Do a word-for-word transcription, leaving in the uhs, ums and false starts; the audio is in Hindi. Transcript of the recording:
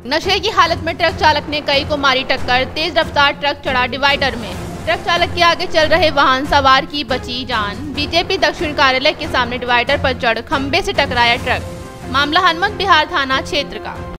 नशे की हालत में ट्रक चालक ने कई को मारी टक्कर। तेज रफ्तार ट्रक चढ़ा डिवाइडर में। ट्रक चालक के आगे चल रहे वाहन सवार की बची जान। बीजेपी दक्षिण कार्यालय के सामने डिवाइडर पर चढ़ खंबे से टकराया ट्रक। मामला हनुमंत विहार थाना क्षेत्र का।